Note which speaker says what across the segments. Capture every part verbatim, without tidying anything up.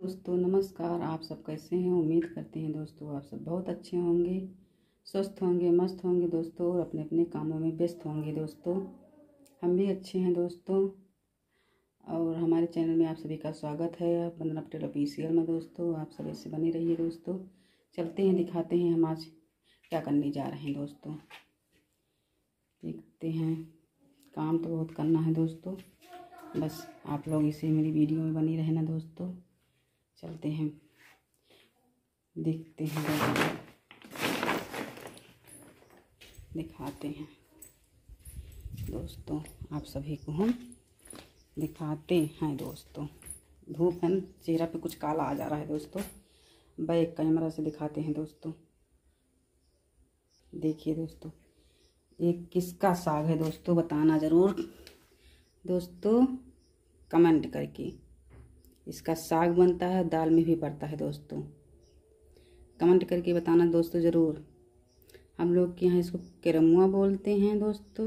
Speaker 1: दोस्तों नमस्कार। आप सब कैसे हैं? उम्मीद करते हैं दोस्तों आप सब बहुत अच्छे होंगे, स्वस्थ होंगे, मस्त होंगे दोस्तों और अपने अपने कामों में व्यस्त होंगे दोस्तों। हम भी अच्छे हैं दोस्तों और हमारे चैनल में आप सभी का स्वागत है वंदना पटेल ऑफिशियल में दोस्तों। आप सब ऐसे बने रहिए दोस्तों। चलते हैं, दिखाते हैं हम आज क्या करने जा रहे हैं दोस्तों। देखते हैं, काम तो बहुत करना है दोस्तों, बस आप लोग इसी मेरी वीडियो में बनी रहना दोस्तों। चलते हैं, देखते हैं दोस्तों, दिखाते हैं दोस्तों, आप सभी को हम दिखाते हैं दोस्तों। धूप है, चेहरा पे कुछ काला आ जा रहा है दोस्तों। बैक कैमरा से दिखाते हैं दोस्तों। देखिए दोस्तों, ये किसका साग है दोस्तों, बताना ज़रूर दोस्तों कमेंट करके। इसका साग बनता है, दाल में भी पड़ता है दोस्तों। कमेंट करके बताना दोस्तों ज़रूर। हम लोग के यहाँ इसको किरमुआ बोलते हैं दोस्तों,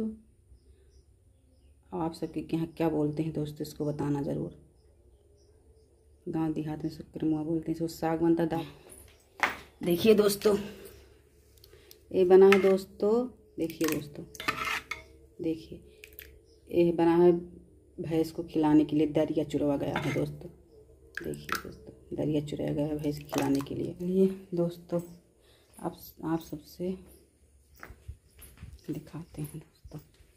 Speaker 1: आप सबके यहाँ क्या बोलते हैं दोस्तों, इसको बताना ज़रूर। गांव देहात में इसको किरमुआ बोलते हैं। इसको साग बनता है, दाल। देखिए दोस्तों, ये बना है दोस्तों। देखिए दोस्तों, देखिए ये बना है भैंस को खिलाने के लिए। दरिया चुरवा गया है दोस्तों। देखिए दोस्तों, दरिया चुराया गया है भैंस खिलाने के लिए। ये दोस्तों आप आप सबसे दिखाते हैं दोस्तों।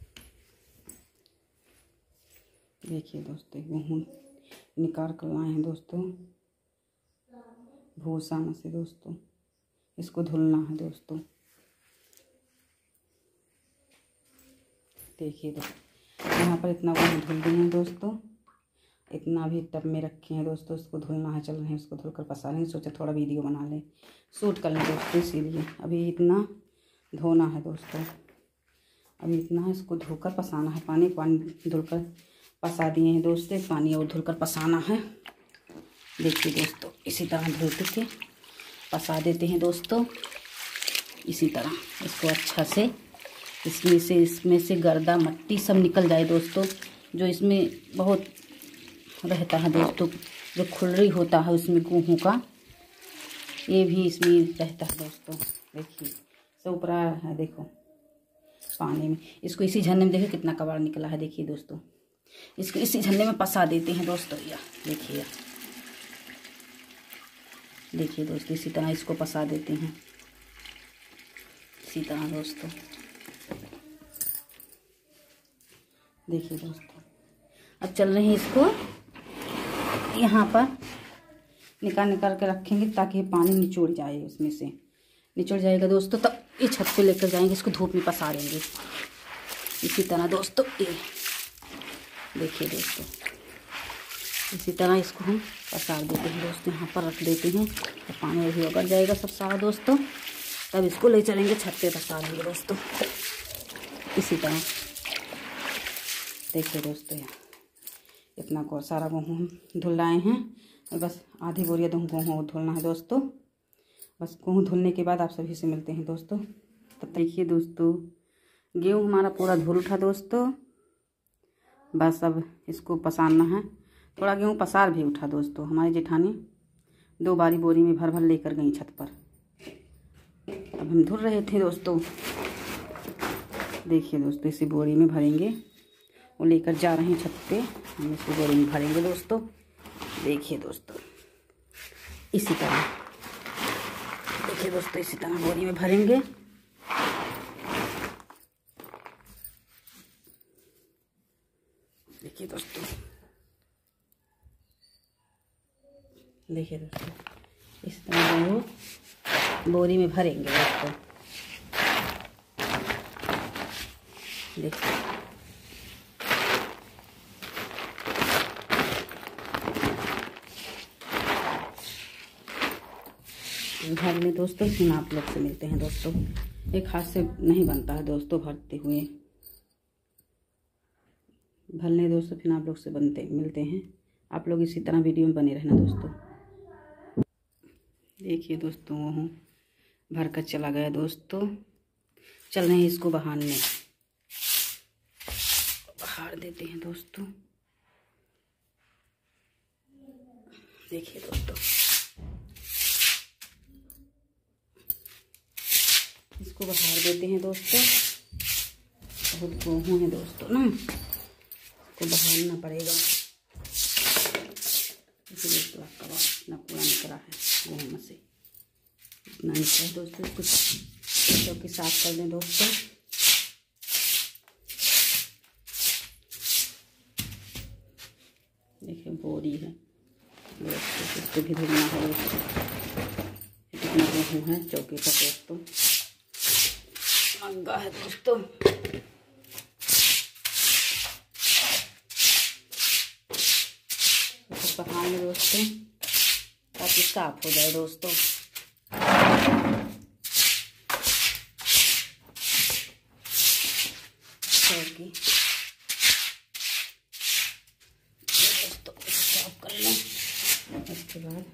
Speaker 1: देखिए दोस्तों, गेहूँ निकाल कर लाए हैं दोस्तों भूसा में से दोस्तों। इसको धुलना है दोस्तों। देखिए दोस्तों, यहाँ पर इतना गेहूँ धुल दिए हैं दोस्तों। इतना भी टब में रखे हैं दोस्तों। इसको धुलना है, चल रहे हैं इसको धुलकर पसा लेंगे। सोचा थोड़ा वीडियो बना लें, शूट कर लें दोस्तों, इसीलिए अभी इतना धोना है दोस्तों। अभी इतना इसको धोकर पसाना है। पानी पानी धुलकर पसा दिए हैं दोस्तों। पानी और धुलकर पसाना है। देखिए दोस्तों, इसी तरह धुल के पसा देते हैं दोस्तों। इसी तरह इसको अच्छा से इसमें से इसमें से गर्दा मट्टी सब निकल जाए दोस्तों। जो इसमें बहुत रहता है दोस्तों, जो खुरड़ी होता है उसमें गेहूँ का, ये भी इसमें रहता है दोस्तों। देखिए सब ऊपरा है, देखो पानी में। इसको इसी झरने में देखिए कितना कबाड़ निकला है। देखिए दोस्तों, इसको इसी झरने में पसा देते हैं दोस्तों। या देखिए, देखिए दोस्तों, इसी तरह इसको पसा देते हैं, इसी तरह दोस्तों। देखिए दोस्तों, अब चल रहे हैं इसको यहाँ पर निकाल निकाल के रखेंगे ताकि पानी निचोड़ जाए। उसमें से निचोड़ जाएगा दोस्तों, तब ये छत पे लेकर जाएंगे, इसको धूप में पसा देंगे। इसी तरह दोस्तों, ये देखिए दोस्तों, इसी तरह इसको हम पसार देते हैं दोस्तों। यहाँ पर रख देते हैं तो पानी भी उगल जाएगा सब सारा दोस्तों। तब इसको ले चलेंगे छत पे पसा देंगे दोस्तों। इसी तरह देखिए दोस्तों, इतना को सारा गेहूँ हम धुल लाए हैं और बस आधी बोरिया तो गेहूँ और धुलना है दोस्तों। बस गेहूँ धुलने के बाद आप सभी से मिलते हैं दोस्तों। तब देखिए दोस्तों, गेहूँ हमारा पूरा धुल उठा दोस्तों। बस अब इसको पसाना है। थोड़ा गेहूँ पसार भी उठा दोस्तों। हमारी जेठानी दो बारी बोरी में भर भर लेकर गई छत पर। अब हम धुल रहे थे दोस्तों। देखिए दोस्तों, इसी बोरी में भरेंगे, वो लेकर जा रहे हैं छत पे। हम इसको बोरी में भरेंगे दोस्तों। देखिए दोस्तों, इसी तरह देखिए दोस्तों, इसी तरह बोरी में भरेंगे। देखिए दोस्तों, देखिए दोस्तों, इस तरह वो बोरी में भरेंगे दोस्तों। देखिए भर में दोस्तों, फिर आप लोग से मिलते हैं दोस्तों। एक हाथ से नहीं बनता है दोस्तों भरते हुए। भरने दोस्तों, फिर आप लोग से बनते मिलते हैं। आप लोग इसी तरह वीडियो में बने रहना दोस्तों। देखिए दोस्तों, वो भर कर चला गया दोस्तों। चल रहे हैं इसको बहारने, बहार देते हैं दोस्तों। देखिए दोस्तों, इसको बहार देते हैं दोस्तों। बहुत गेहूँ है दोस्तों ना, इसको बहारना पड़ेगा, इसलिए थोड़ा कबाब इतना पूरा निकला है गेहूँ से, इतना निकला है दोस्तों। कुछ चौकी साफ कर दें दोस्तों। देखिए बोरी है दोस्तों, इसको भी धुलना है दोस्तों। इतना गेहूँ है चौकी का दोस्तों, महंगा है दोस्तों। तो पकाएंगे दोस्तों ताकि साफ हो जाए दोस्तों। चौकी दोस्तों साफ कर लें, उसके बाद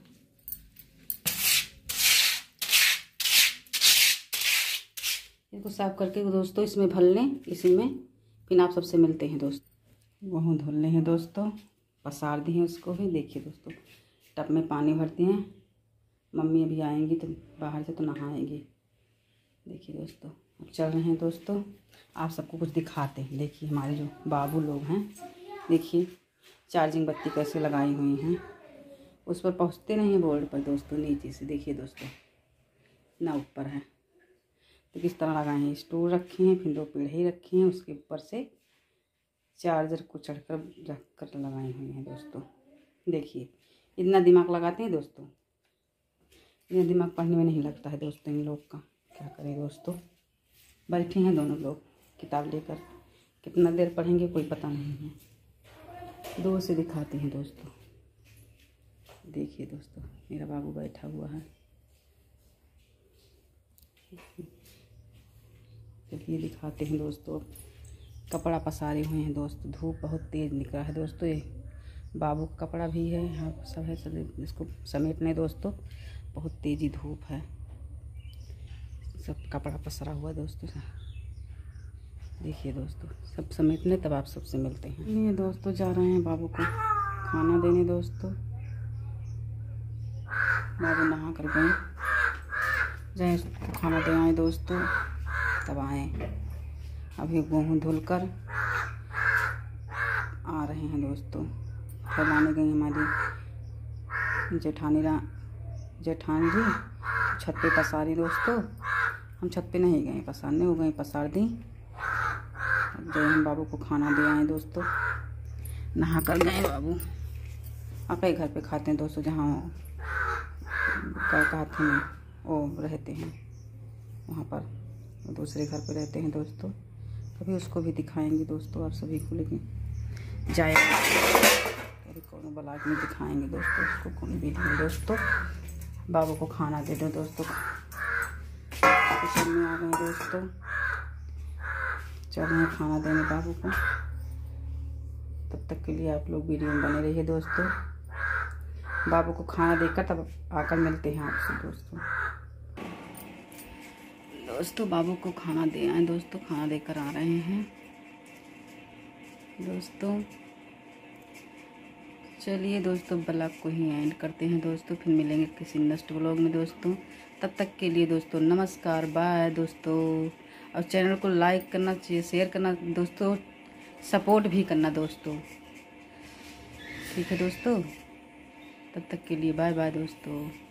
Speaker 1: इसको साफ करके दोस्तों इसमें भर लें। इसी में फिर आप सबसे मिलते हैं दोस्तों। गेहूँ धुलने हैं दोस्तों, पसार दिए हैं उसको भी। देखिए दोस्तों, टब में पानी भरते हैं। मम्मी अभी आएंगी तो बाहर से तो नहाएंगी। देखिए दोस्तों, अब चल रहे हैं दोस्तों, आप सबको कुछ दिखाते हैं। देखिए हमारे जो बाबू लोग हैं, देखिए चार्जिंग बत्ती कैसे लगाई हुई हैं। उस पर पहुँचते नहीं हैं बोर्ड पर दोस्तों, नीचे से देखिए दोस्तों ना ऊपर है तो किस तरह लगाए हैं। स्टूल रखे हैं, फिर दो पीढ़ी रखी हैं, उसके ऊपर से चार्जर को चढ़कर रख कर लगाए हुए हैं दोस्तों। देखिए इतना दिमाग लगाते हैं दोस्तों, इतना दिमाग पढ़ने में नहीं लगता है दोस्तों इन लोग का। क्या करें दोस्तों, बैठे हैं दोनों लोग किताब लेकर, कितना देर पढ़ेंगे कोई पता नहीं है। दो से दिखाते हैं दोस्तों। देखिए दोस्तों, मेरा बाबू बैठा हुआ है। चलिए दिखाते हैं दोस्तों। कपड़ा पसारे हुए हैं दोस्तों, धूप बहुत तेज़ निकला है दोस्तों। ये बाबू का कपड़ा भी है, यहाँ सब है, सब इसको समेटने दोस्तों। बहुत तेज़ी धूप है, सब कपड़ा पसरा हुआ दोस्तों। देखिए दोस्तों, सब समेटने तब आप सबसे मिलते हैं। ये दोस्तों जा रहे हैं बाबू को खाना देने दोस्तों। बाबू नहा कर गए, जाए उसको खाना दे आए दोस्तों, तब आए। अभी गेहूँ धुलकर आ रहे हैं दोस्तों। फैलाने गई हमारी जेठानी रा जेठानी जी छत पे पसारी दोस्तों। हम छत पे नहीं गए पसारने, हो गए पसार दी। अब जो हम बाबू को खाना दे आए दोस्तों, नहा कर गए बाबू। अपने घर पे खाते हैं दोस्तों, जहाँ क्या कहते हैं वो रहते हैं वहाँ पर, वो दूसरे घर पे रहते हैं दोस्तों। कभी उसको भी दिखाएंगे दोस्तों आप सभी को, लेकिन जाए कभी कौन ब्लॉग में दिखाएंगे दोस्तों उसको, कौन वीडियो दोस्तों। बाबू को खाना दे दो दोस्तों, किचन में आ गए दोस्तों। चल रहे हैं खाना देने बाबू को। तब तक के लिए आप लोग वीडियो में बने रहिए दोस्तों। बाबू को खाना देकर तब आकर मिलते हैं आपसे दोस्तों। दोस्तों बाबू को खाना दे आए दोस्तों, खाना देकर आ रहे हैं दोस्तों। चलिए दोस्तों, ब्लॉग को ही एंड करते हैं दोस्तों, फिर मिलेंगे किसी नेक्स्ट ब्लॉग में दोस्तों। तब तक के लिए दोस्तों नमस्कार, बाय दोस्तों। और चैनल को लाइक करना चाहिए, शेयर करना दोस्तों, सपोर्ट भी करना दोस्तों। ठीक है दोस्तों, तब तक के लिए बाय बाय दोस्तों।